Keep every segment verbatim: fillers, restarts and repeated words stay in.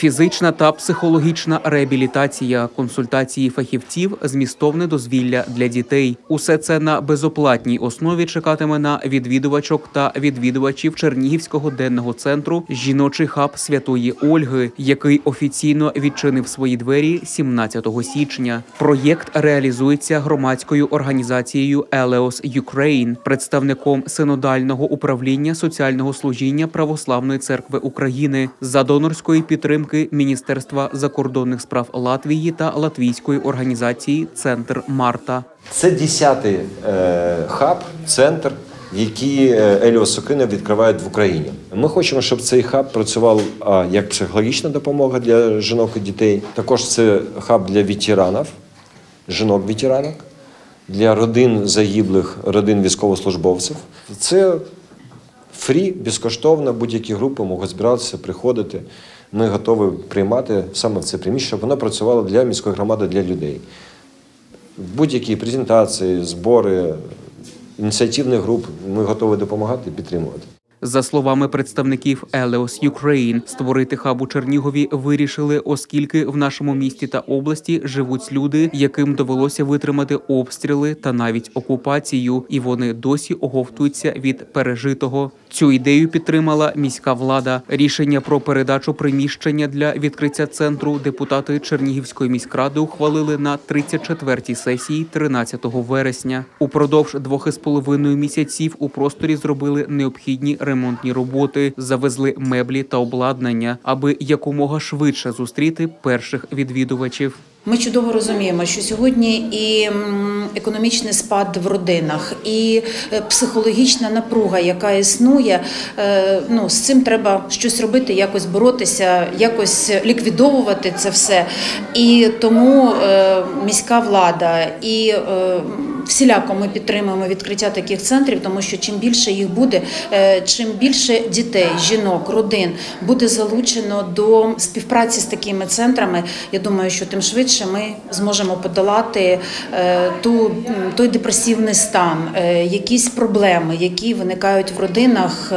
Фізична та психологічна реабілітація, консультації фахівців, змістовне дозвілля для дітей. Усе це на безоплатній основі чекатиме на відвідувачок та відвідувачів Чернігівського денного центру «Жіночий хаб Святої Ольги», який офіційно відчинив свої двері сімнадцятого січня. Проєкт реалізується громадською організацією «Елеос Ukraine», представником синодального управління соціального служіння Православної церкви України за донорської підтримки Міністерства закордонних справ Латвії та латвійської організації «Центр Марта». Це десятий е, хаб, центр, який Елеос Україна відкриває в Україні. Ми хочемо, щоб цей хаб працював а, як психологічна допомога для жінок і дітей. Також це хаб для ветеранів, жінок-ветеранок, для родин загиблих, родин військовослужбовців. Це фрі, безкоштовно, будь-які групи можуть збиратися, приходити. Ми готові приймати саме в це приміщення, щоб воно працювало для міської громади, для людей. Будь-які презентації, збори, ініціативних груп ми готові допомагати і підтримувати. За словами представників «Елеос Ukraine», створити хаб у Чернігові вирішили, оскільки в нашому місті та області живуть люди, яким довелося витримати обстріли та навіть окупацію, і вони досі оговтуються від пережитого. Цю ідею підтримала міська влада. Рішення про передачу приміщення для відкриття центру депутати Чернігівської міськради ухвалили на тридцять четвертій сесії тринадцятого вересня. Упродовж двох із половиною місяців у просторі зробили необхідні ремонтні роботи, завезли меблі та обладнання, аби якомога швидше зустріти перших відвідувачів. Ми чудово розуміємо, що сьогодні і економічний спад в родинах, і психологічна напруга, яка існує, ну, з цим треба щось робити, якось боротися, якось ліквідовувати це все. І тому міська влада і всіляко ми підтримуємо відкриття таких центрів, тому що чим більше їх буде, чим більше дітей, жінок, родин буде залучено до співпраці з такими центрами, я думаю, що тим швидше ми зможемо подолати ту, той депресивний стан, якісь проблеми, які виникають в родинах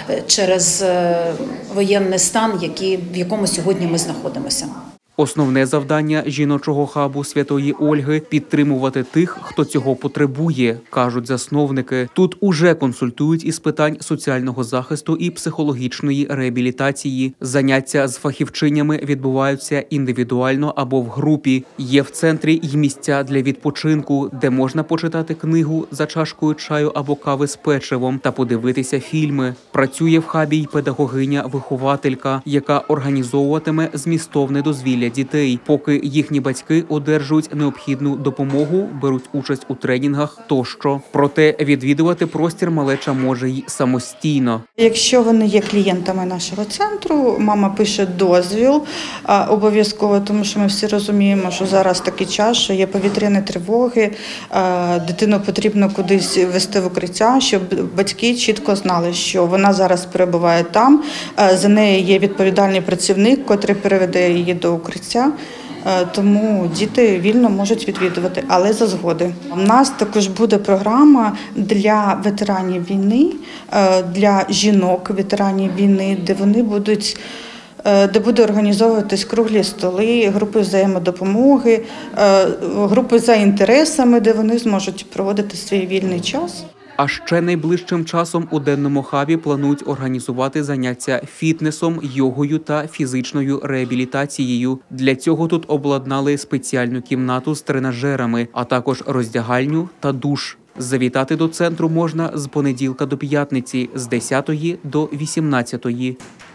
через воєнний стан, який, в якому сьогодні ми знаходимося. Основне завдання жіночого хабу Святої Ольги – підтримувати тих, хто цього потребує, кажуть засновники. Тут уже консультують із питань соціального захисту і психологічної реабілітації. Заняття з фахівчинями відбуваються індивідуально або в групі. Є в центрі й місця для відпочинку, де можна почитати книгу за чашкою чаю або кави з печивом та подивитися фільми. Працює в хабі й педагогиня-вихователька, яка організовуватиме змістовне дозвілля дітей, поки їхні батьки одержують необхідну допомогу, беруть участь у тренінгах тощо. Проте відвідувати простір малеча може й самостійно. Якщо вони є клієнтами нашого центру, мама пише дозвіл обов'язково, тому що ми всі розуміємо, що зараз такий час, що є повітряні тривоги, дитину потрібно кудись вести в укриття, щоб батьки чітко знали, що вона зараз перебуває там, за нею є відповідальний працівник, котрий переведе її до укриття. Тому діти вільно можуть відвідувати, але за згоди. У нас також буде програма для ветеранів війни, для жінок ветеранів війни, де вони будуть, де буде організовуватись круглі столи, групи взаємодопомоги, групи за інтересами, де вони зможуть проводити свій вільний час. А ще найближчим часом у денному хабі планують організувати заняття фітнесом, йогою та фізичною реабілітацією. Для цього тут обладнали спеціальну кімнату з тренажерами, а також роздягальню та душ. Завітати до центру можна з понеділка до п'ятниці, з десятої до вісімнадцятої.